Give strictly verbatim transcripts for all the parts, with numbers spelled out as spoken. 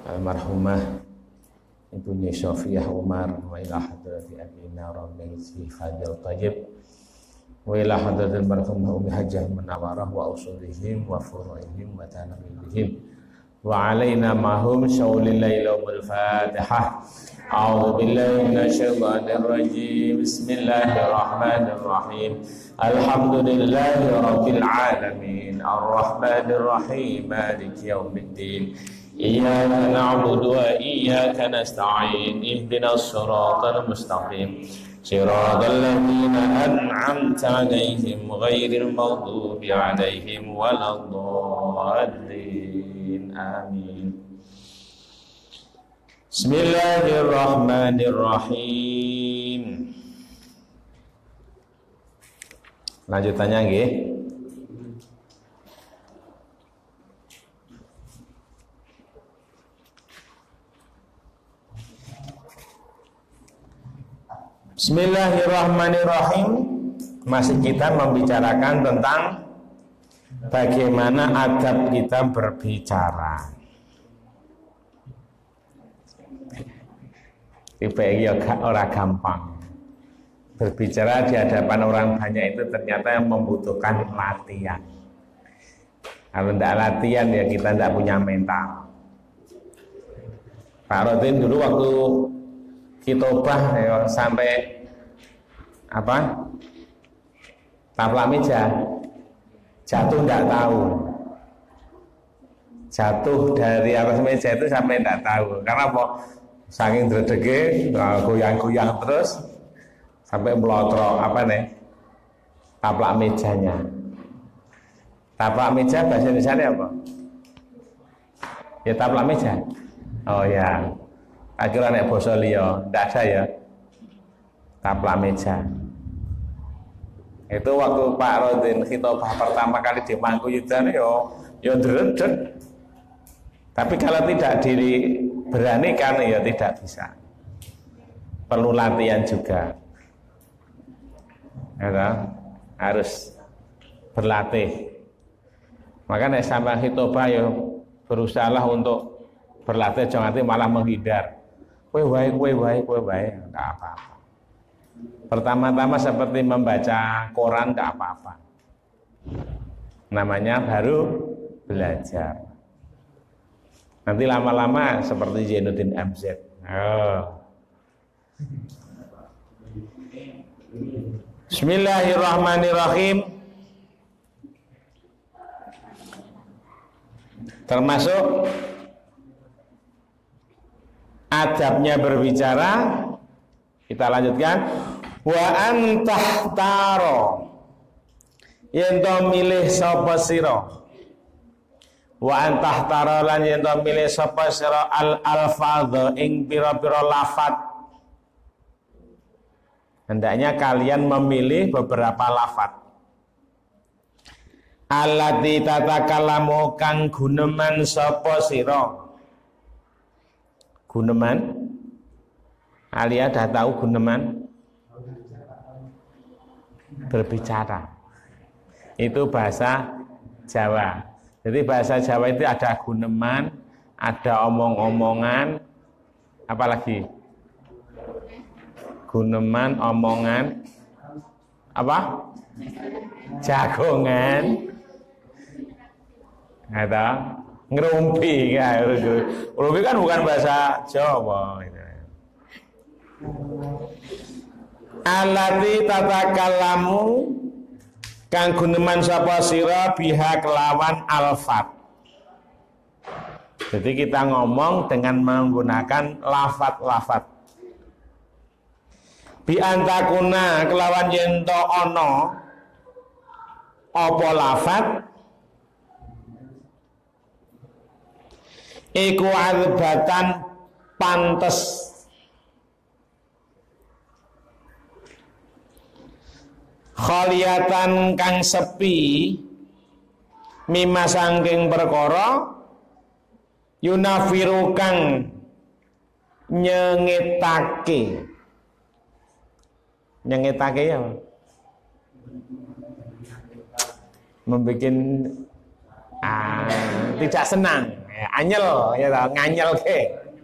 almarhumah Ibunya Sofiah Umar, wa ila hadrati abina Rabbil Fadil Tayyib, wa ila hadratil marhumah Umi Hajjah Munawarah wa usulihim wa furu'ihim wa tanabihim wa alaina mahum syawlil lailumul Fatihah. A'udzu billahi minasyaitonir rajim. Bismillahirrahmanirrahim. Alhamdulillahi rabbil alamin, arrahmanir rahim, maliki yaumiddin. Iyyaka na'budu wa iyyaka nasta'in. Ihdinas siratal mustaqim. Siratal ladzina an'amta 'alaihim ghairil maghdubi 'alaihim waladdallin. Amin. Bismillahirrahmanirrahim. Lanjutannya nggih. Bismillahirrahmanirrahim. Masih kita membicarakan tentang bagaimana adab kita berbicara. Tiba-tiba orang gampang. Berbicara di hadapan orang banyak itu ternyata yang membutuhkan latihan. Kalau tidak latihan ya kita tidak punya mental. Pak Rodin dulu waktu khitobah ya, sampai apa taplak meja jatuh tidak tahu, jatuh dari atas meja itu sampai tidak tahu karena apa, saking dredege goyang-goyang terus sampai melotrok apa nih taplak mejanya. Taplak meja bahasa Indonesia apa? Ya taplak meja. Oh ya, akhirnya nek basa liya ndak ada ya taplak meja. Itu waktu Pak Rodin khitobah pertama kali di Mangkuyudan yo yo dredeg. Tapi kalau tidak diberanikan ya tidak bisa. Perlu latihan juga. Ya, harus berlatih. Maka nek sampai khitobah yo berusahalah untuk berlatih, jangan nanti malah menghindar. Kowe wae, kowe wae, kowe wae, enggak apa-apa. Pertama-tama seperti membaca koran enggak apa-apa. Namanya baru belajar. Nanti lama-lama seperti Zainuddin M Z. Oh. Bismillahirrahmanirrahim. Termasuk adabnya berbicara, kita lanjutkan. Wa antahtaro, yen to milih sapa sira. Wa antahtaro lan yen to milih sapa sira al alfadha ing pira-pira lafaz. Hendaknya kalian memilih beberapa lafaz. Allati tatakallamu kang guneman sapa sira. Guneman, Alia dah tahu guneman? Berbicara. Itu bahasa Jawa. Jadi bahasa Jawa itu ada guneman, ada omong-omongan, apalagi guneman, omongan, apa? Jagongan, ada ngerumpi, ya. Ngerumpi kan bukan bahasa Jawa. Alati tatakallamu kang guneman sapa sira biha kelawan alfat. Jadi kita ngomong dengan menggunakan lafat-lafat. Bi antakuna kelawan yen to ana apa lafat iku adbatan pantes khaliyatan kang sepi mimma sangking perkara yunafiru kang nyengetake. Nyengetake ya membuat ah, tidak senang. ya, anyel ya nganyel ke.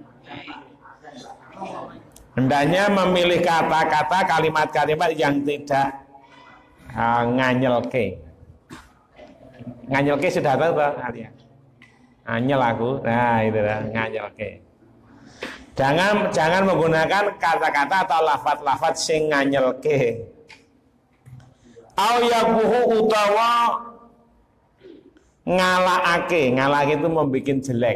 Hendaknya memilih kata-kata kalimat-kalimat yang tidak uh, nganyel ke. Nganyel ke sudah tahu tak kalian? Anyel aku, nah itu lah nganyel ke. Jangan jangan menggunakan kata-kata atau lafaz-lafaz sing nganyel ke. Au yabuhu utawa ngalakake, ngalake itu membuat jelek.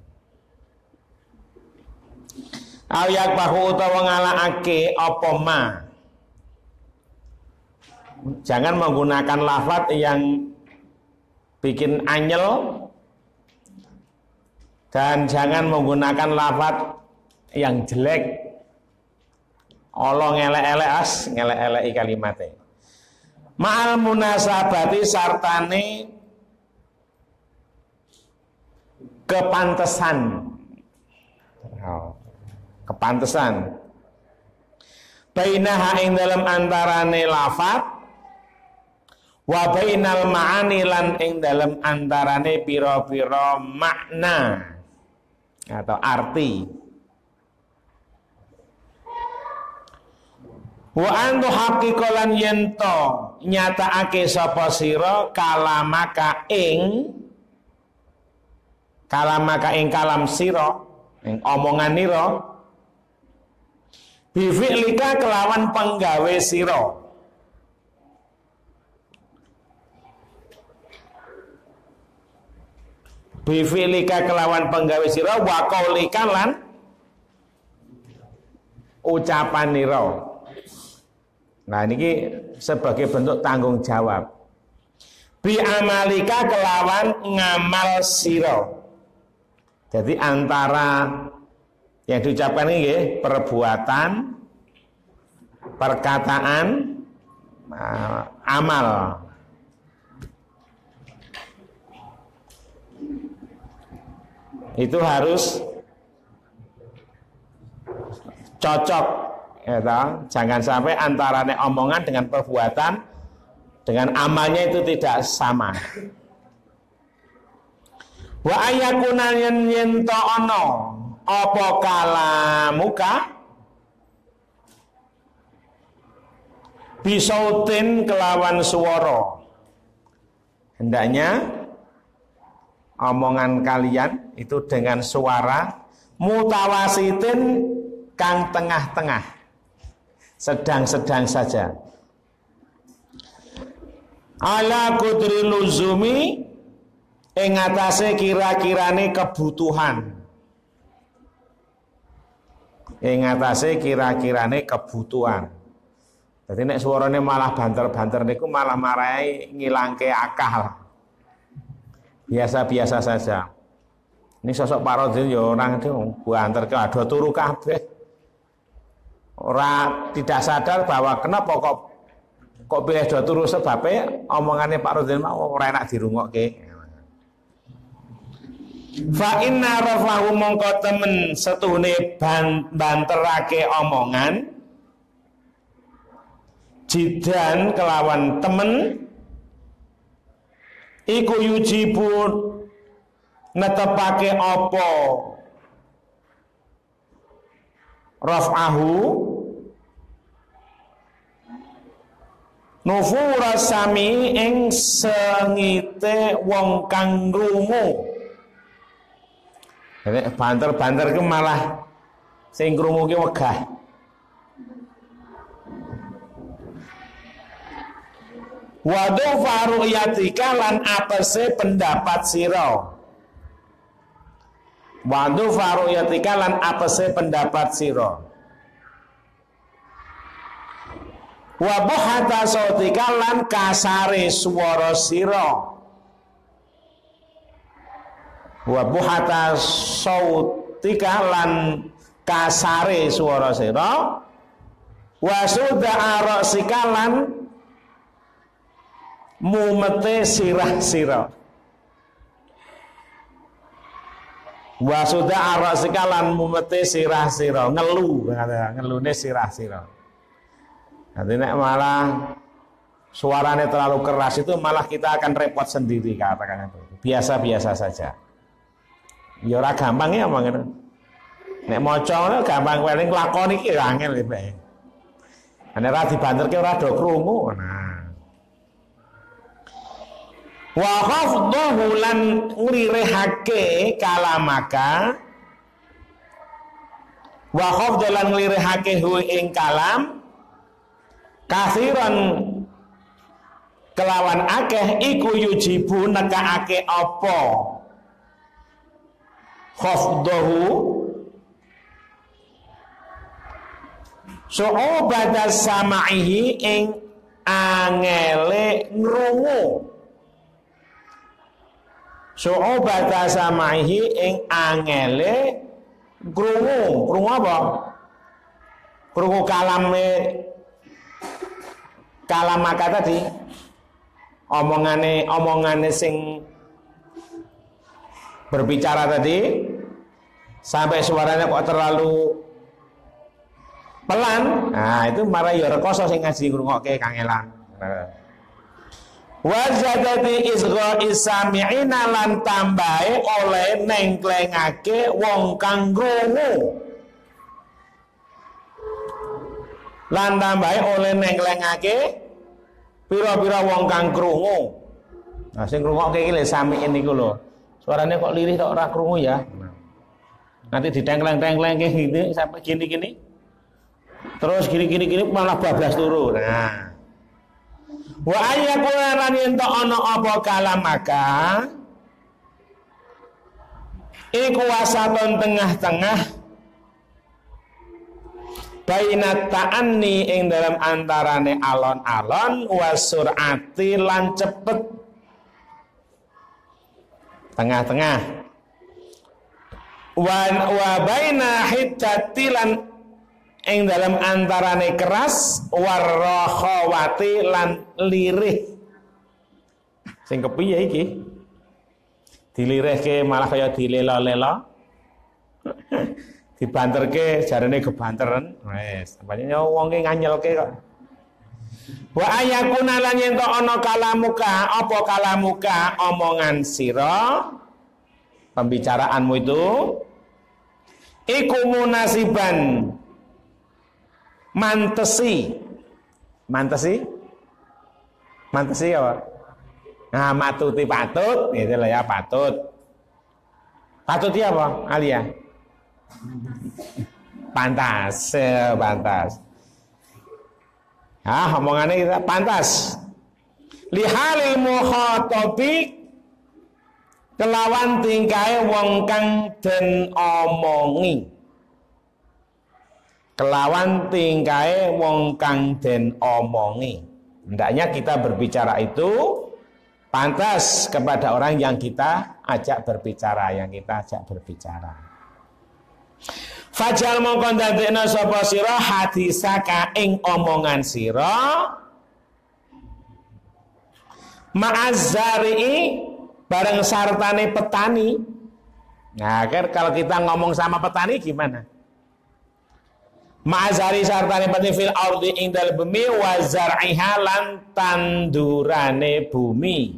Au yakbahu utawa ngalakake apa ma. Jangan menggunakan lafaz yang bikin anyel dan jangan menggunakan lafaz yang jelek. Allah ngelek-elek as, ngelek-eleki kalimatnya. Ma'al munasabati sartane kepantesan. Oh, kepantesan. Bainaha ing dalam antarane lafat wa bainal ma'ani lan ing dalam antarane pira-pira makna atau arti. Wa antu haqiqalan yento nyatakake sapa sira kalamaka ing kalamaka ing kalam sira ing omongan nira bi fi'lika kelawan penggawe sira bi fi'lika kelawan penggawe sira wa qaulika lan ucapan nira. Nah ini sebagai bentuk tanggung jawab. Bi amalika kelawan ngamal siro. Jadi antara yang diucapkan ini perbuatan, perkataan, amal. Itu harus cocok. Ya, jangan sampai antaranya omongan dengan perbuatan dengan amalnya itu tidak sama. Wa ayakuna yen to ana apa kalamuka bisautin kelawan swara. Hendaknya omongan kalian itu dengan suara mutawasitin kang tengah-tengah. Sedang-sedang saja. Ala kudri luzumi ing atase kira-kirane kebutuhan. Ing atase kira-kirane kebutuhan. Jadi nek suarane malah banter-banter niku malah marahi ngilangke akal. Biasa-biasa saja. Ini sosok Pak Rodin ya orang itu banter ke ada turu kabeh. Orang tidak sadar bahwa kenapa kok kok pilih do turu sebabnya omongannya Pak Rodin mau ora enak dirungokke. Fa inna rafahu mongko temen setuhune banterake omongan jidan kelawan temen iku yujibu netepake apa rafahu nufura sami ing sengite wong kang krungu. Nek banter-banter ku malah sing krungu ki wegah. Wadu faru'yatika lan apese pendapat sira. Wadu faru'yatika lan apese pendapat sira. Wa buhata sautika lan kasare swara sira. Wa buhata sautika lan kasare swara sira. Wa suda'a ra'sika lan mumete sirah-sirah. Wa suda'a ra'sika lan mumete sirah-sirah, ngelu ngelune sirah-sirah. Nanti nek malah suaranya terlalu keras itu malah kita akan repot sendiri katakan itu. Biasa-biasa saja. Ya ora gampang ya omong ngono. Nek maca ngono gampang paling lakoni iki ya angel bae. Nek ora dibanterke ora do krungu. Nah. Wa khafdahu lan nglirihake kalamaka wa khafdahu lan nglirihake hu ing kalam kathiran kelawan akeh iku yujibu nekaake apa khafdahu su'ubata sama'ihi ing angele ngrungu su'ubata sama'ihi ing angele krungu krungu apa krungu kalame kalam maka tadi omongane omongane sing berbicara tadi sampai suaranya kok terlalu pelan, nah itu marah ya rekoso sing ngaji ngrungokke kangelan. Wa zadati isgha isami'ina lan tambahe oleh nengklengake wong kang krungu. Lan tambahe oleh nengklengake pira-pira wong kang krungu. Nah sing ngrungokke iki lho sami'in niku lho. Suaranya kok lirih tok ora krungu ya. Nanti ditengkleng-tengklengke gitu sampai gini-gini. Terus gini-gini gini malah bablas turu. Nah. Wa ayyakuna lan ento ana apa kalamaka iku wasaton tengah-tengah baina ta'anni ing dalam antarane alon-alon wasurati lan cepet. Tengah-tengah. Wa wa baina hiddati lan ing dalam antarane keras warrakhawati lan lirih. Sing kepiye iki? Dilirihke malah kaya dilela-lela. Dibanterke jarene gebanteren. Wes, pancen wong ki nganyelke kok. Wa ayakuna lan yen to ana kalamuka, apa kalamuka omongan sira, pembicaraanmu itu iku munasiban mantesi mantesi mantesi apa? Nah matuti patut itu lah ya patut patut ya apa Alia? Pantas pantas ah omongannya kita pantas lihalil mukhatabi kelawan tingkae wong kang den omongi kelawan tingkae wong kang den omongi. Hendaknya kita berbicara itu pantas kepada orang yang kita ajak berbicara, yang kita ajak berbicara. Fajal mongkon dadekna sapa sira hadisaka ing omongan sira ma'azzari bareng sartane petani. Nah, kan kalau kita ngomong sama petani gimana? Ma'azari sartane petani fil ardi ing dalem bumi wa zar'iha lan tandurane bumi.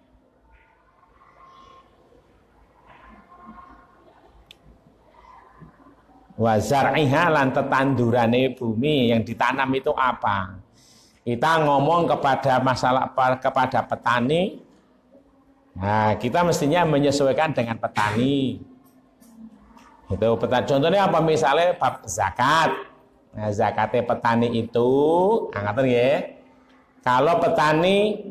Wa zar'iha lan tetandurane bumi, yang ditanam itu apa? Kita ngomong kepada masalah kepada petani. Nah, kita mestinya menyesuaikan dengan petani. Itu petani. Contohnya apa? Misalnya bab zakat. Nah, zakatnya petani itu, angkatan ya. Kalau petani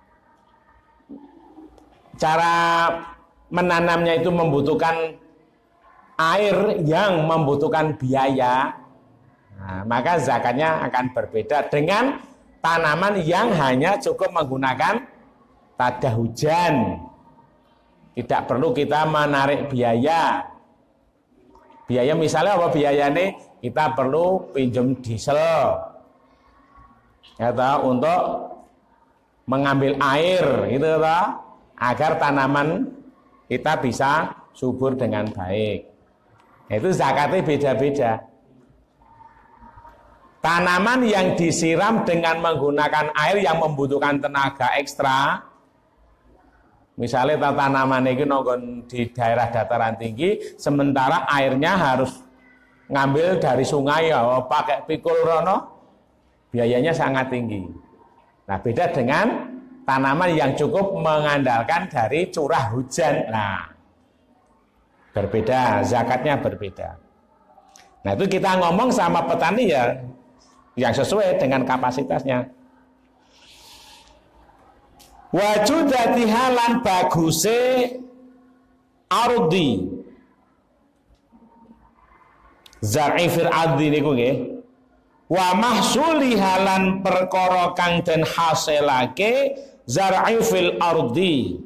cara menanamnya itu membutuhkan air yang membutuhkan biaya, nah, maka zakatnya akan berbeda dengan tanaman yang hanya cukup menggunakan tada hujan. Tidak perlu kita menarik biaya. Biaya misalnya apa biayanya? Kita perlu pinjam diesel ya toh, untuk mengambil air gitu toh, agar tanaman kita bisa subur dengan baik. Itu zakatnya beda-beda. Tanaman yang disiram dengan menggunakan air yang membutuhkan tenaga ekstra Misalnya tanaman itu nonggon di daerah dataran tinggi, sementara airnya harus ngambil dari sungai ya, pakai pikul rono, biayanya sangat tinggi. Nah, beda dengan tanaman yang cukup mengandalkan dari curah hujan. Nah, berbeda, zakatnya berbeda. Nah, itu kita ngomong sama petani ya, yang sesuai dengan kapasitasnya. Wajudati halan baguse ardi zar'i fil ardi niku nggih. Wa mahsuli halan perkara kang den hasilake zar'i fil ardi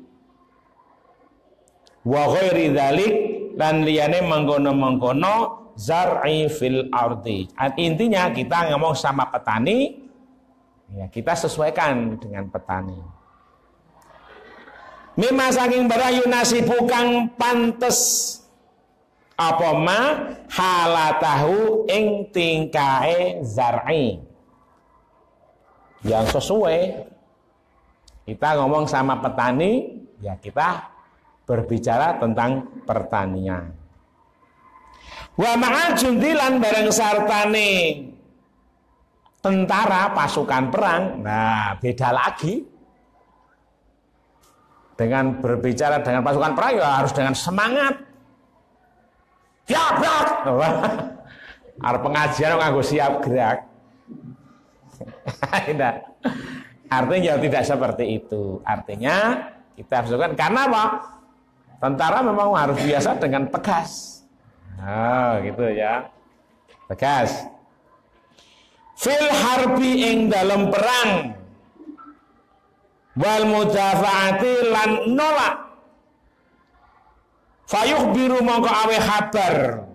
wa ghairi dzalik lan liyane mengkono-mengkono zar'i fil ardi. Intinya kita ngomong sama petani ya, kita sesuaikan dengan petani. Mima saking barang yunasibu kang pantes apa ma halatahu ing tingkae zar'i yang sesuai. Kita ngomong sama petani ya, kita berbicara tentang pertanian. Wa ma'al jundilan bareng sartane tentara pasukan perang. Nah, beda lagi. Dengan berbicara dengan pasukan perang ya harus dengan semangat. Siap gerak. Arep pengajian nganggo siap gerak. Tidak. Artinya tidak seperti itu. Artinya kita haruskan karena apa? Tentara memang harus biasa dengan tegas. Oh, gitu ya. Tegas. Fil harbi ing dalam perang. Wal mudafaati lan nolak. Fayuh biru mongko awe habar.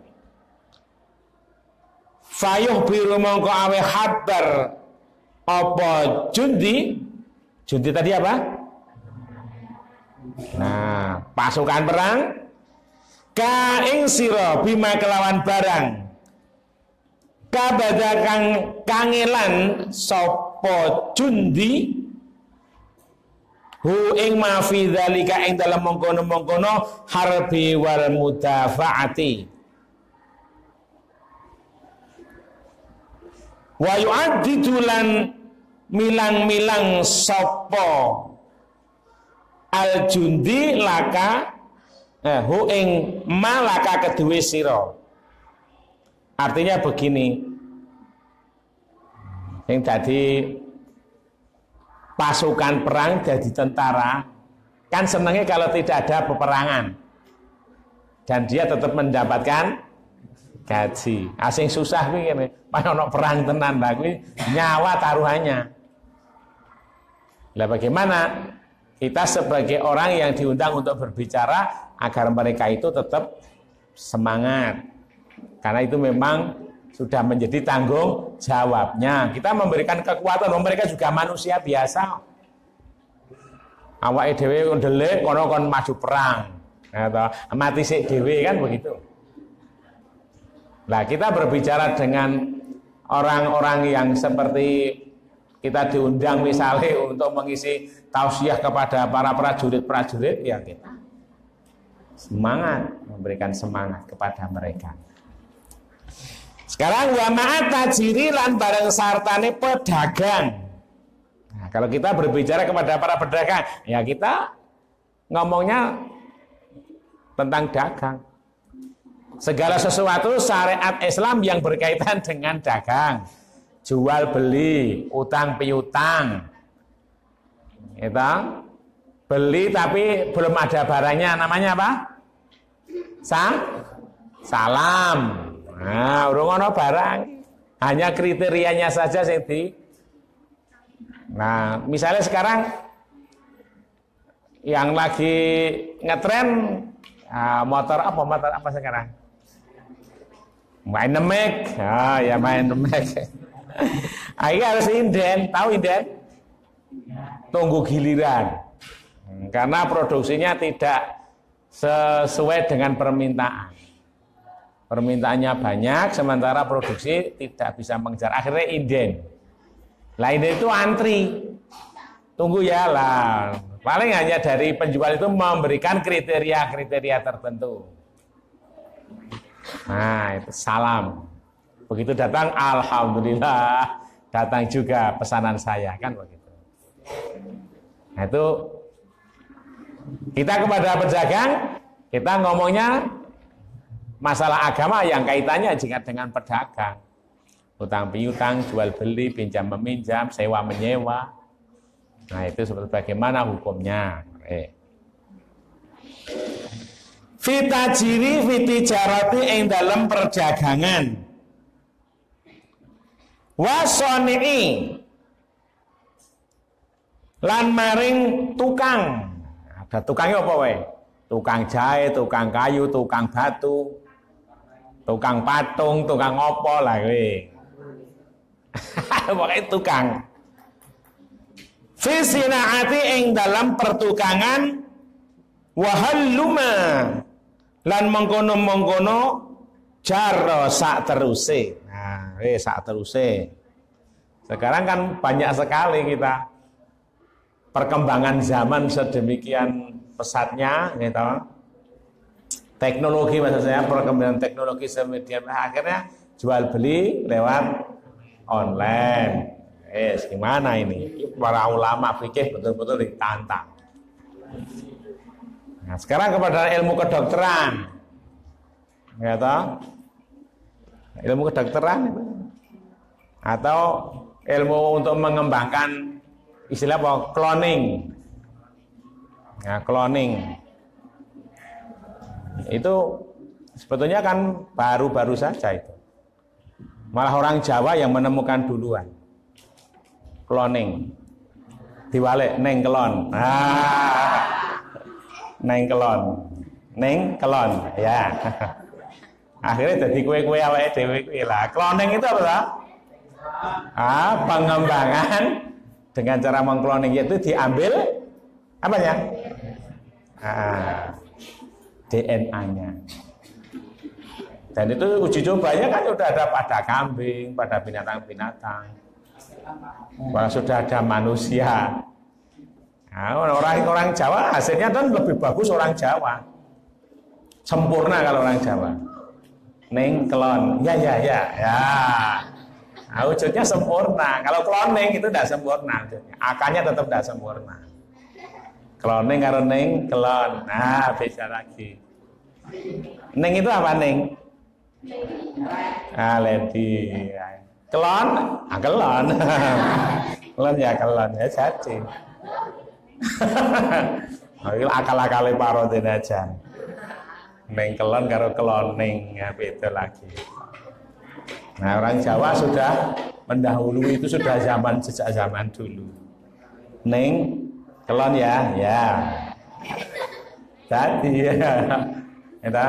Fayuh biru mongko awe habar. Apa jundi? Jundi tadi apa? Nah, pasukan perang ka ing sira bima kelawan barang. Kabada kang kangelan sapa jundi hu ing ma fi dzalika ing dalam mengkono-mengkono harbi wal mudafaati wa yu'addidu lan milang-milang sapa al jundi laka eh, hu ing malaka kedue sira. Artinya begini, yang tadi pasukan perang jadi tentara kan senangnya kalau tidak ada peperangan dan dia tetap mendapatkan gaji. Asing susah kuwi ngene, ono perang tenan lah kuwi nyawa taruhannya. Lah bagaimana kita sebagai orang yang diundang untuk berbicara agar mereka itu tetap semangat, karena itu memang sudah menjadi tanggung jawabnya. Kita memberikan kekuatan, mereka juga manusia biasa. Awake dhewe ndelik kono kon maju perang. Atau mati sik dhewe kan begitu. Nah, kita berbicara dengan orang-orang yang seperti kita diundang misalnya untuk mengisi tausiah kepada para prajurit-prajurit, ya kita semangat, memberikan semangat kepada mereka. Sekarang wa ma'at tajiri lan bareng sartane pedagang. Nah, kalau kita berbicara kepada para pedagang, ya kita ngomongnya tentang dagang. Segala sesuatu syariat Islam yang berkaitan dengan dagang, jual beli, utang piutang. Itu beli tapi belum ada barangnya, namanya apa? Sa? Salam. Nah, urung ono barang, hanya kriterianya saja sing di. Nah, misalnya sekarang yang lagi ngetren nah, motor apa motor apa sekarang? Main nemek, ah ya main nemek. Ayo harus inden, tahu inden? Tunggu giliran, karena produksinya tidak sesuai dengan permintaan. Permintaannya banyak, sementara produksi tidak bisa mengejar. Akhirnya inden. Lah inden itu antri. Tunggu ya lah, Paling hanya dari penjual itu memberikan kriteria-kriteria tertentu. Nah, itu salam. Begitu datang, alhamdulillah, datang juga pesanan saya, kan begitu. Nah, itu kita kepada pedagang, kita ngomongnya masalah agama yang kaitannya juga dengan pedagang. Utang piutang, jual beli, pinjam meminjam, sewa menyewa. Nah, itu seperti bagaimana hukumnya. Eh. Fitajiri fitijarati ing dalam perdagangan. Wasoni'i lan maring tukang. Ada tukangnya apa wae? Tukang jahe, tukang kayu, tukang batu, tukang patung, tukang opo lah kowe. Pokoknya tukang. Fi sinaati ing dalam pertukangan wahalluma lan mengkono-mengkono jaro sak teruse. Nah, eh sak teruse. Sekarang kan banyak sekali kita perkembangan zaman sedemikian pesatnya, gitu. Teknologi maksud saya, perkembangan teknologi sedemikian akhirnya jual beli lewat online. Eh, gimana ini? Para ulama fikih betul-betul ditantang. Nah, sekarang kepada ilmu kedokteran, gitu. Ilmu kedokteran itu, atau ilmu untuk mengembangkan istilah apa? Cloning. Nah, cloning itu sebetulnya kan baru-baru saja itu. Malah orang Jawa yang menemukan duluan. Cloning. Diwalik neng kelon. Ah. Neng kelon. Neng kelon, ya. Akhirnya jadi kue-kue awake dhewe kuwi lah. Cloning itu apa? Ah, pengembangan dengan cara mengkloning yaitu diambil apa ya? Ah, D N A-nya. Dan itu uji cobanya kan sudah ada pada kambing, pada binatang-binatang. Bahkan sudah ada manusia. Nah, orang-orang Jawa hasilnya kan lebih bagus orang Jawa. Sempurna kalau orang Jawa. Neng kelon, ya ya ya ya. Nah, wujudnya sempurna. Kalau cloning itu tidak sempurna. Akarnya tetap tidak sempurna. Cloning karo neng kelon, nah bisa lagi. Neng itu apa neng? Ah, lady. Kelon, ah kelon. Kelon ya kelon ya jadi. Akal-akale parodin aja. Neng kelon karo cloning ya beda lagi. Nah, orang Jawa sudah mendahului itu sudah zaman sejak zaman dulu. Neng kelon ya, ya. Tadi ya. Kita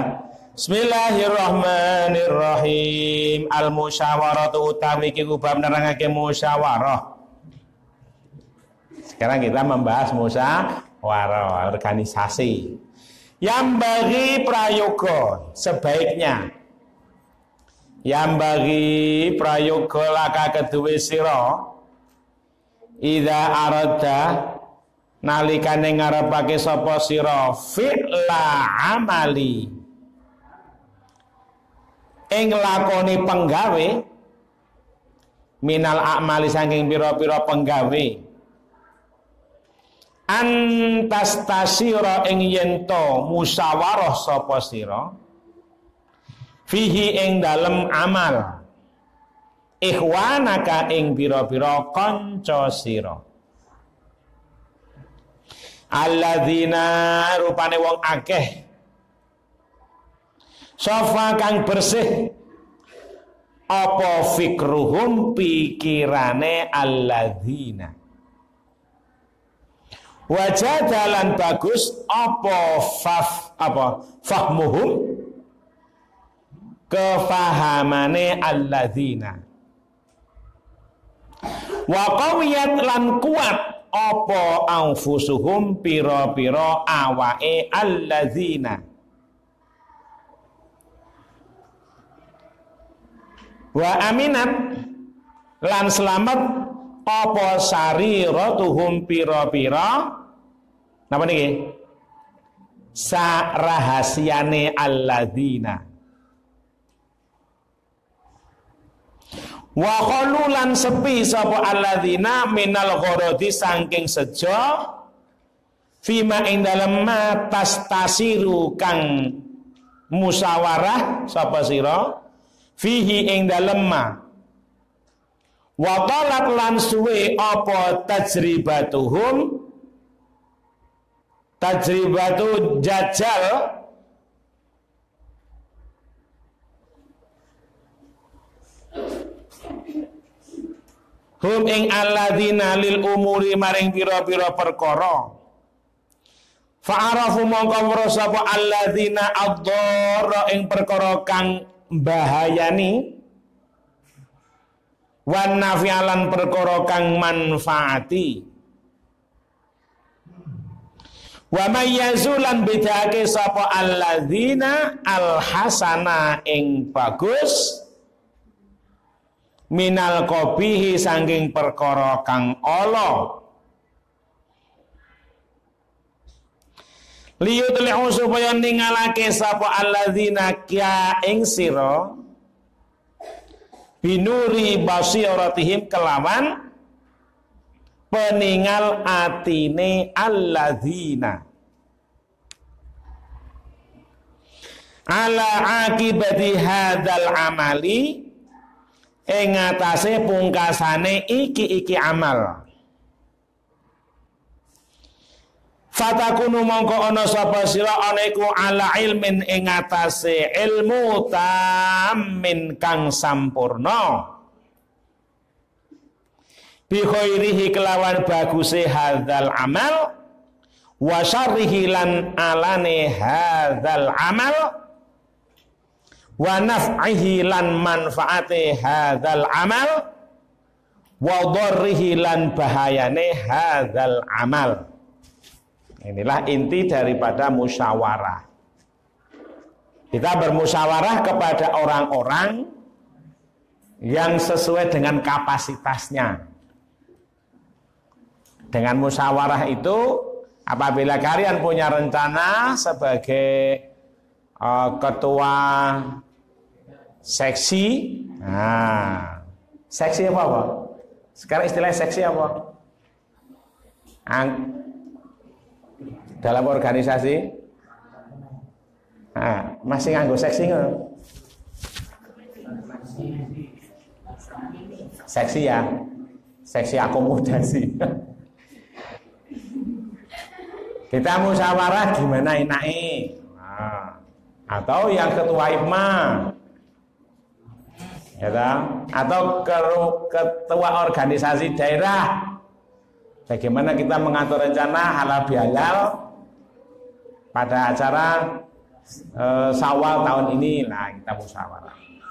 Bismillahirrahmanirrahim. Al-musyawaratu utawi iki bab nerangake musyawarah. Sekarang kita membahas musyawarah, organisasi. Yang bagi prayoga sebaiknya. Yang bagi prayoga laka kedue sira idza arada nalikane ngarepake sapa sira fi'la amali ing lakoni penggawe minal a'mali saking pira-pira penggawe antastasira ing yento musyawarah sapa sira fihi ing dalem amal ikhwanaka ing pira-pira kanca sira alladzina rupane wong akeh sofa kang bersih apa fikruhum pikirane alladzina wajah dalan bagus apa faf apa fahmuhum kefahamane alladzina wa qawiyat lan kuat apa anfusuhum pira-pira awake alladzina wa aminat lan selamat apa sariratuhum pira-pira Napa niki? Sa rahasiane alladzina. Wa qalulan sepi sapa alladzina minal gharadi saking sejo fima ing dalem ma tastasiru kang musyawarah sapa sira fihi ing dalem ma wa talat lan suwe apa tajribatuhum tajribatu jajal hum ing alladzina lil umuri maring pira-pira perkara fa'arafu mongko weruh sapa alladzina ad-dharra ing perkara kang bahayani wan nafi'alan perkara kang manfaati wa mayyazulan bidake sapa alladzina alhasana ing bagus minal qabihi saking perkara kang ala liyutli'u supaya ningalake sapa alladzina kya ing sira binuri basiratihim kelawan peningal atine alladzina ala akibati hadzal amali ing atase pungkasane iki-iki amal. Fatakunu mongko ana sapa sira ana iku ala ilmin ing atase ilmu tammin kang sampurna. Bi khairihi kelawan baguse hadzal amal wa syarrihi lan alane hadzal amal wa naf'ihi lan manfaate hadzal amal wa dharrihi lan bahayane hadzal amal. Inilah inti daripada musyawarah. Kita bermusyawarah kepada orang-orang yang sesuai dengan kapasitasnya. Dengan musyawarah itu, apabila kalian punya rencana sebagai uh, ketua seksi, nah, seksi apa apa? Sekarang istilah seksi apa? Ang dalam organisasi, nah, masih nganggo seksi nggak? Seksi ya, seksi akomodasi. Kita musyawarah gimana enaknya, nah, atau yang ketua I P M A. Ya, atau ketua organisasi daerah, bagaimana kita mengatur rencana halal bihalal pada acara e, Syawal tahun ini. Nah, kita musyawarah.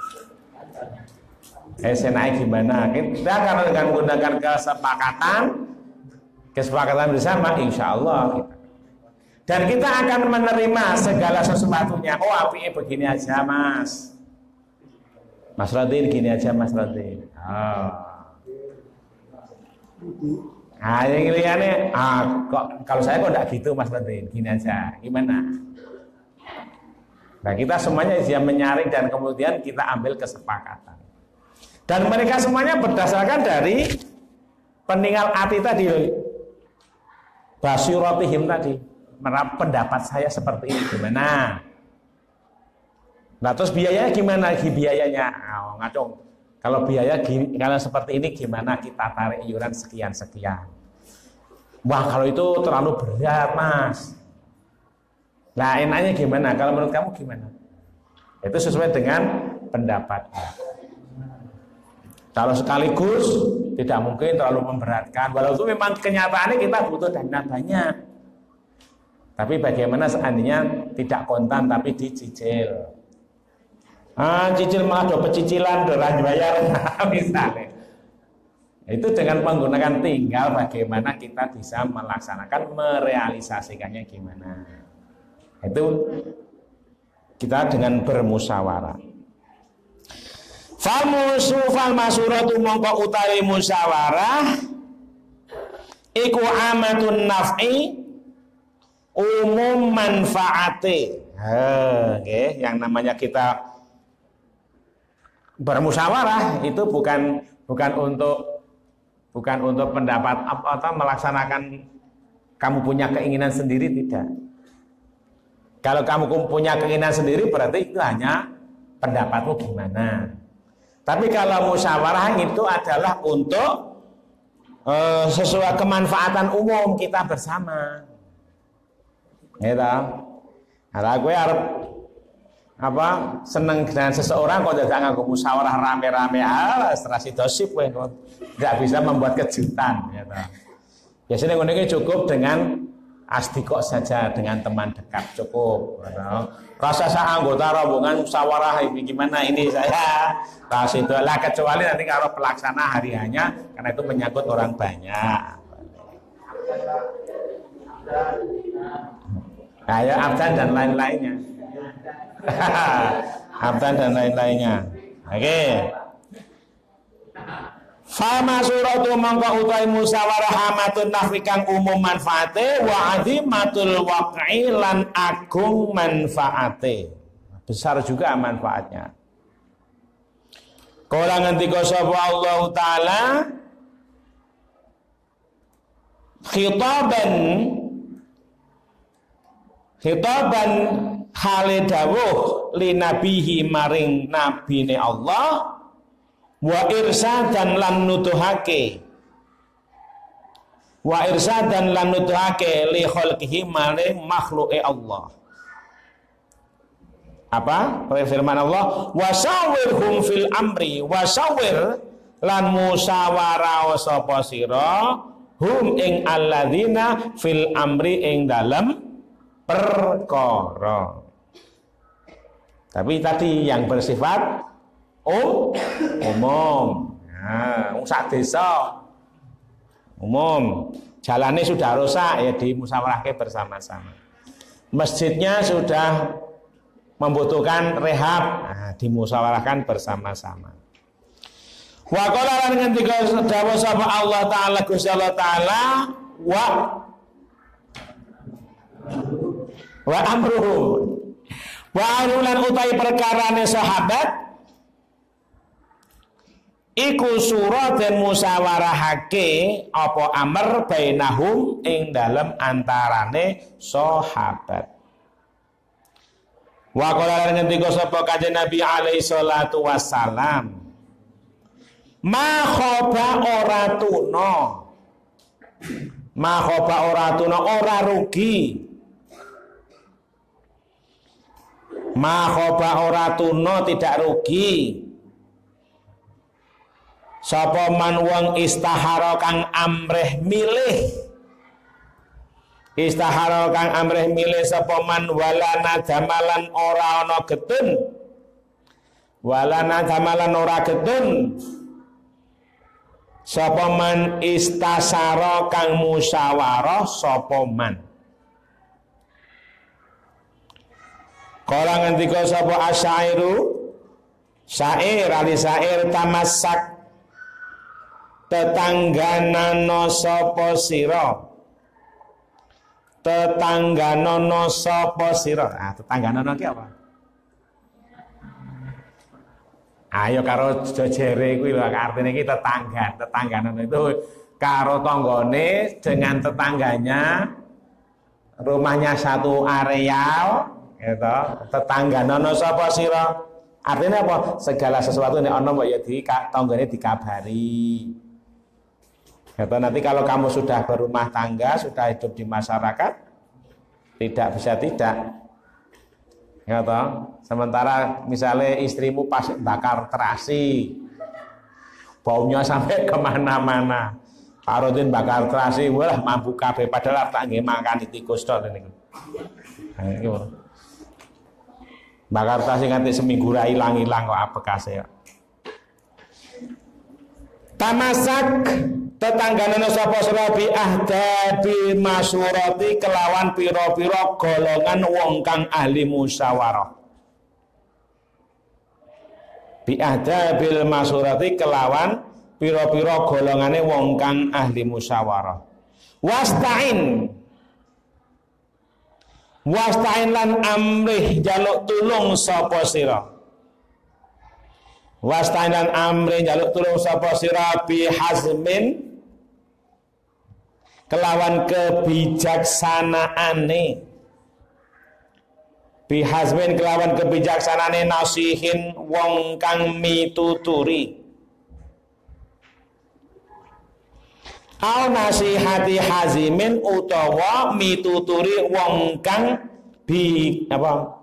Eh, senai gimana? Kita akan dengan menggunakan kesepakatan, kesepakatan bersama, insya Allah kita. Dan kita akan menerima segala sesuatunya. Oh, api begini aja, Mas. Mas Radin gini aja Mas Radin. Oh. Nah yang lihatnya, ah, kok kalau saya kok enggak gitu Mas Radin, gini aja, gimana? Nah kita semuanya dia menyaring dan kemudian kita ambil kesepakatan. Dan mereka semuanya berdasarkan dari peninggal hati tadi, basiratihim tadi, pendapat saya seperti ini, gimana? Nah terus biayanya gimana? Biayanya oh, ngacung. Kalau biaya gini, kalau seperti ini gimana kita tarik iuran sekian sekian? Wah kalau itu terlalu berat Mas. Nah enaknya gimana? Kalau menurut kamu gimana? Itu sesuai dengan pendapatnya. Kalau sekaligus tidak mungkin terlalu memberatkan. Walaupun memang kenyataannya kita butuh dana banyak. Tapi bagaimana seandainya tidak kontan tapi dicicil? Ah, cicil malah do pecicilan, do bayar, misalnya. Itu dengan menggunakan tinggal bagaimana kita bisa melaksanakan, merealisasikannya gimana. Itu kita dengan bermusyawarah. Famusufal masuratu mongko utawi musyawarah iku amatun naf'i umum manfaate. Oke, okay. Yang namanya kita bermusyawarah itu bukan bukan untuk bukan untuk pendapat apa atau melaksanakan kamu punya keinginan sendiri, tidak. Kalau kamu punya keinginan sendiri berarti itu hanya pendapatmu gimana. Tapi kalau musyawarah itu adalah untuk uh, sesuai kemanfaatan umum kita bersama. Gitu. Nah, gue harap apa seneng dengan seseorang kok tidak ngaku musyawarah rame-rame alas terasi dosip gue nggak bisa membuat kejutan. Gitu. Biasanya gue cukup dengan asdikok saja, dengan teman dekat cukup. Rasa saya anggota rombongan musyawarah ini gimana ini saya ras itu lah, kecuali nanti kalau pelaksana hariannya karena itu menyangkut orang banyak. Kayak abdan dan lain-lainnya. Abdan dan lain-lainnya. Oke. Okay. Fama suratu mangka utai musyawarah hamatun nafri kang umum manfaate wa azimatul waqi lan agung manfaate. Besar juga manfaatnya. Kala ngendika sapa Allah taala khitaban khitaban hale dawuh li nabihi maring nabine Allah wa irsadan lan nutuhake wa irsadan lan nutuhake li khalqihi maring makhluke Allah. Apa firman Allah, wasawirhum fil amri, wasawir lan musyawarah sapa sira hum ing alladzina fil amri ing dalam perkara. Tapi tadi yang bersifat Um, umum, nah, sak desa umum, jalannya sudah rusak ya dimusyawarahkan bersama-sama. Masjidnya sudah membutuhkan rehab, nah, dimusyawarahkan bersama-sama. Wa qala lan ngendika dawuh sapa Allah taala Gusti Allah taala wa wa amruhu wa arulan utai perkarane sahabat iku surat dan musyawarahake apa amr bainahum ing dalem antarane sahabat. Wa qala ngendika sapa kanjeng Nabi alaihi salatu wassalam, ma khoba ora tuna, ma khoba ora tuna ora rugi, ma khoba ora tuna tidak rugi. Sapa man wong istahara kang amreh milih, istahara kang amreh milih sapa man walana jamalan ora ana getun, walana jamalan ora getun, sapa man istasara kang musyawarah sapa man. Kala ngendika sapa asyairu syair ali syair tamassak tetangganono sapa sira, tetangganono sapa sira. Ah, tetangganono ki apa? Ayo karo jejere kuwi lho, artine iki tetangga. Tetangganono itu karo tanggane dengan tetangganya, rumahnya satu areal, gitu. Tetangganono sapa sira. Artinya apa? Segala sesuatu nek ana mbok ya di tanggane dikabari. Atau nanti kalau kamu sudah berumah tangga, sudah hidup di masyarakat, tidak bisa tidak. Ya toh? Sementara misalnya istrimu pas bakar terasi, baunya sampai kemana-mana. Pak Rodin bakar terasi, wah mampu kabeh padahal tak nggih makan tikus tok niku. Nah, bakar terasi nganti seminggu ra ilang-ilang kok abekase. Tamasak tetanggane sapa sira bi ahdabi masyurati kelawan pira-pira golongan wong kang ahli musyawarah. Bi ahdabil masyurati kelawan pira-pira golongane wong kang ahli musyawarah. Wasta'in Wastain lan amrih jaluk tulung sapa sira. Wastain lan amrih jaluk tulung sapa sira bi hazmin kelawan kebijaksanaane. Bi hazmin kelawan kebijaksanaane nasihin wong kang mituturi. Au nasihati hazimin utawa mituturi wong kang bi apa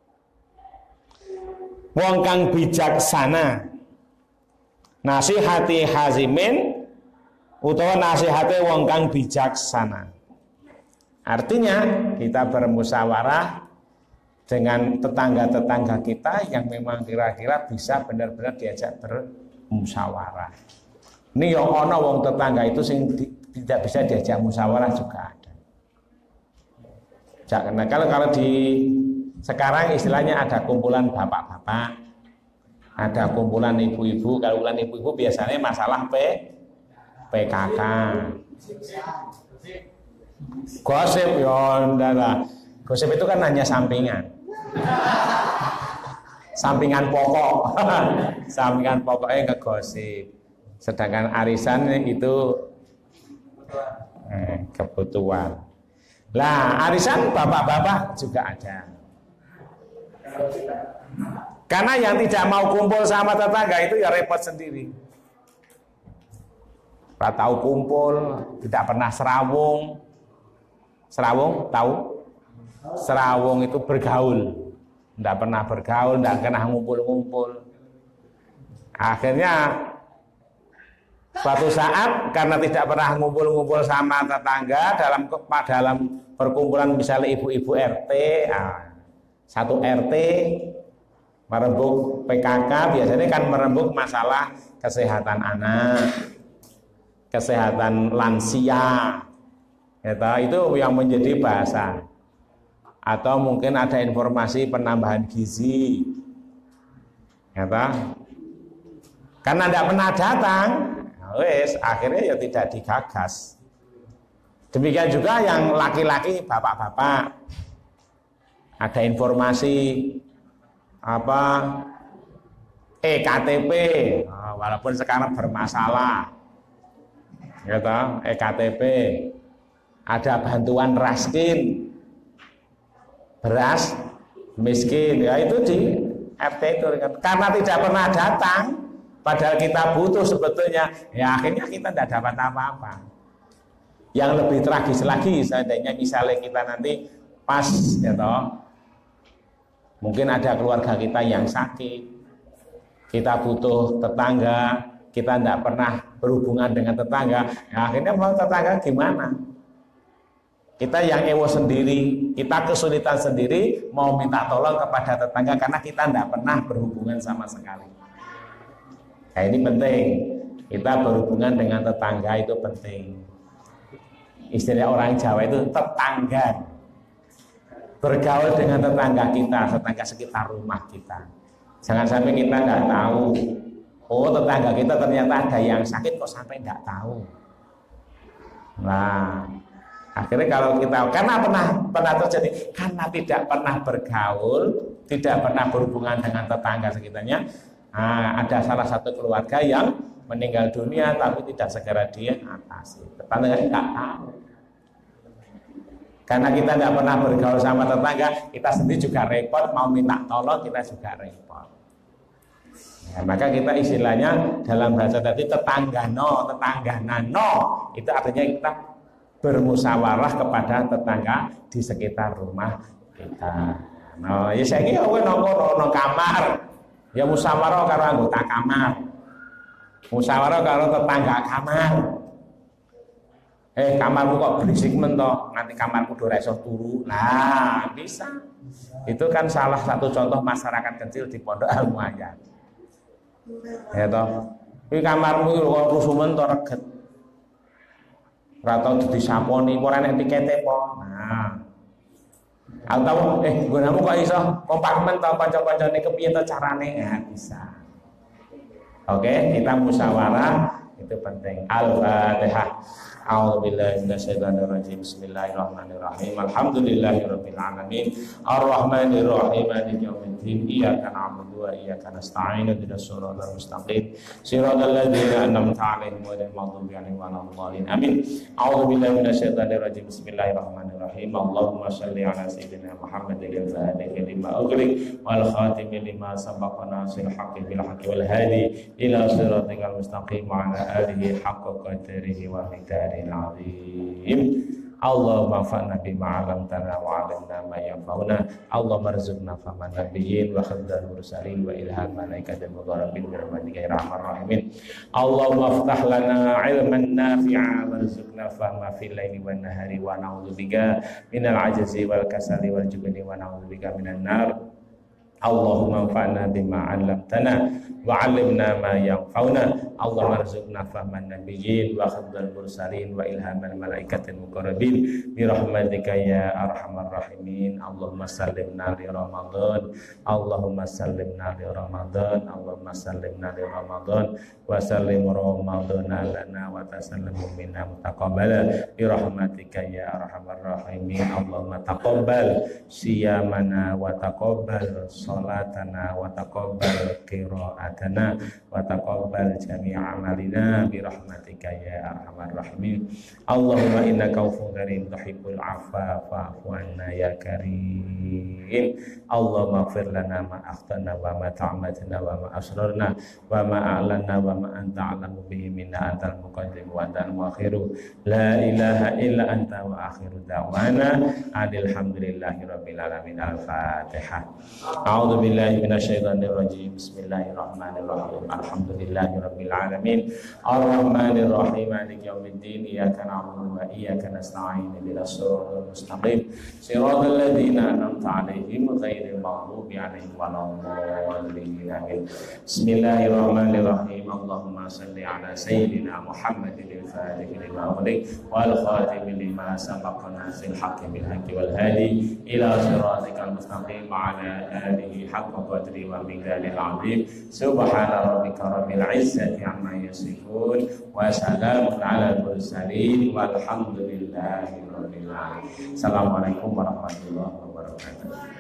wong kang bijaksana. Nasihati hazimin utawa nasihati wong kang bijaksana. Artinya kita bermusyawarah dengan tetangga-tetangga kita yang memang kira-kira bisa benar-benar diajak bermusyawarah. Ini yang ono wong tetangga itu sing di, tidak bisa diajak musyawarah juga ada. Jangan, kalau kalau di sekarang istilahnya ada kumpulan bapak-bapak, ada kumpulan ibu-ibu. Kalau kumpulan ibu-ibu biasanya masalah P, P K K, gosip, ya ndala. Gosip itu kan hanya sampingan, sampingan pokok, sampingan pokoknya ngegosip. Sedangkan arisan itu eh, kebutuhan. Lah arisan bapak-bapak juga ada. Karena yang tidak mau kumpul sama tetangga itu ya repot sendiri. Tidak tahu kumpul, tidak pernah serawung. Serawung tahu? Serawung itu bergaul. Tidak pernah bergaul, tidak pernah ngumpul-ngumpul. Akhirnya suatu saat karena tidak pernah ngumpul-ngumpul sama tetangga dalam dalam perkumpulan misalnya ibu-ibu R T, nah, satu R T merembuk P K K biasanya kan merembuk masalah kesehatan anak, kesehatan lansia, gitu, itu yang menjadi bahasa. Atau mungkin ada informasi penambahan gizi, gitu. Karena tidak pernah datang. Wes, akhirnya ya tidak digagas. Demikian juga yang laki-laki bapak-bapak, ada informasi apa E K T P, nah, walaupun sekarang bermasalah, gitu, E K T P, ada bantuan raskin, beras miskin, ya itu di R T itu karena tidak pernah datang. Padahal kita butuh sebetulnya, ya akhirnya kita tidak dapat apa-apa. Yang lebih tragis lagi, seandainya misalnya kita nanti pas, ya toh, mungkin ada keluarga kita yang sakit, kita butuh tetangga, kita tidak pernah berhubungan dengan tetangga, ya akhirnya mau tetangga gimana? Kita yang ewo sendiri, kita kesulitan sendiri, mau minta tolong kepada tetangga karena kita tidak pernah berhubungan sama sekali. Nah ini penting, kita berhubungan dengan tetangga itu penting. Istilah orang Jawa itu tetangga. Bergaul dengan tetangga kita, tetangga sekitar rumah kita. Jangan sampai kita nggak tahu, oh tetangga kita ternyata ada yang sakit kok sampai nggak tahu. Nah, akhirnya kalau kita, karena pernah pernah terjadi, karena tidak pernah bergaul, tidak pernah berhubungan dengan tetangga sekitarnya. Nah, ada salah satu keluarga yang meninggal dunia tapi tidak segera dia atasi. Tetangga tidak tahu. Karena kita tidak pernah bergaul sama tetangga, kita sendiri juga repot, mau minta tolong kita juga repot. Ya, maka kita istilahnya dalam bahasa tadi tetangga no, tetangga nano, itu artinya kita bermusyawarah kepada tetangga di sekitar rumah kita. Nah, ya saya kira kowe nongko nang kamar. Ya musyawarah karo anggota kamar, musyawarah karo tetangga kamar. Eh kamarmu kok berisik men toh, nanti kamarku ora iso turu. Nah bisa. Itu kan salah satu contoh masyarakat kecil di Pondok Al-Muayyan. Ya toh, ini kamarmu kok rusuh men toh reget. Ora tau disaponi, ora nek pikete po. Nah. Atau eh gunamu kok iso kompartemen tau kanca-kancane kepiye to carane? Ya bisa. Oke, kita musyawarah, itu penting. Al-Fatihah. A'udzubillahi minasyaitonirrajim. Bismillahirrahmanirrahim. Alhamdulillahirabbil alamin. Arrahmanirrahim. Maliki yaumiddin. Iyyaka na'budu wa iyyaka nasta'in. Ihdinas siratal mustaqim. Siratal ladzina an'amta 'alaihim ghairil maghdubi 'alaihim waladdallin. Amin. A'udzubillahi minasyaitonirrajim. Bismillahirrahmanirrahim. Allahumma shalli 'ala sayyidina Muhammadin al-Fatihi lima ughliq wal khatimi lima sabaqa nasil haqqi bil haqqi wal hadi ila siratal mustaqim wa 'ala alihi haqqa qadrihi wa miqdarihi azim. Allahumma fa'na bima 'allamtana wa 'allimna ma yanfa'una. Allahumma rzuqna fahman nabiyyin wa khaddan mursalin wa ilham malaikatil muqarrabin bi rahmatika ya arhamar rahimin. Allahumma iftah lana 'ilman nafi'a warzuqna fahma fil laili wan nahari wa na'udzubika minal 'ajzi wal kasali wal jubni wa na'udzubika minan nar. Allahumma anfa'na bima 'allamtana wa 'allimna ma yanfa'una. Allahumma rzuqna fahman nabiyyin wa khaddan mursalin wa ilhaman malaikatil muqarrabin bi rahmatika ya arhamar rahimin. Allahumma sallimna li Ramadan. Allahumma sallimna li Ramadan. Allahumma sallimna li Ramadan wa sallim Ramadana lana wa tasallimu minna mutaqabbala bi rahmatika ya arhamar rahimin. Allahumma taqabbal siyamana wa taqabbal salatana wa taqabbal qira'atana wa taqabbal jami'a amalina bi rahmatika ya arhamar rahimin. Allahumma innaka afuwwun karim tuhibbul afwa fa'fu 'anna ya karim. Allahumma ighfir lana ma akhtana wa ma ta'ammadna wa ma asrarna wa ma a'lanna wa ma anta 'alamu bihi minna antal muqaddim wa antal muakhiru. La ilaha illa anta wa akhiru da'wana alhamdulillahi rabbil alamin. Al-Fatihah. A'udzu billahi minasyaitonir rajim. Bismillahirrahmanirrahim. Alhamdulillahi rabbil alamin. Arrahmanir rahim. Maliki yaumiddin. Iyyaka na'budu wa iyyaka nasta'in. Ihdinas siratal mustaqim. Siratal ladzina an'amta 'alaihim ghairil maghdubi 'alaihim waladdallin. Amin. Bismillahirrahmanirrahim. Allahumma shalli 'ala sayyidina Muhammadin al-Fatihi lima ughliq wal khatimi lima sabaqa nasil haqqi bil haqqi wal hadi ila siratikal mustaqim wa 'ala alihi haqqa qadri wa miqdaril 'azim. Subhana rabbika rabbil 'izzati 'amma yasifun wa salamun 'alal mursalin walhamdulillahi rabbil alamin. Assalamualaikum warahmatullahi wabarakatuh.